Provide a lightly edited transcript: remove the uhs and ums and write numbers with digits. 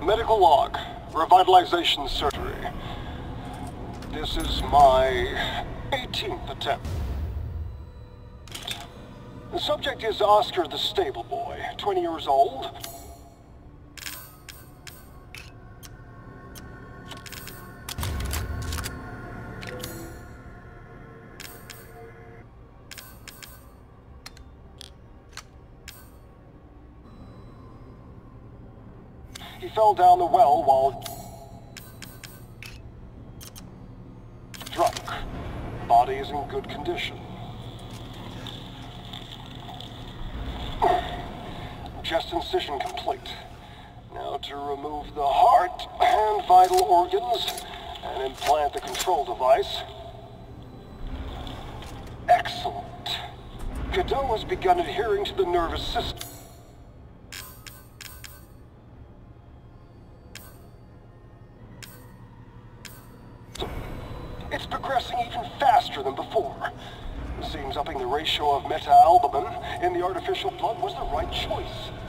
Medical log. Revitalization surgery. This is my 18th attempt. The subject is Oscar the Stable Boy, 20 years old. He fell down the well while drunk. Body is in good condition. Chest incision complete. Now to remove the heart and vital organs and implant the control device. Excellent. Godot has begun adhering to the nervous system. It's progressing even faster than before. It seems upping the ratio of meta-albumin in the artificial blood was the right choice.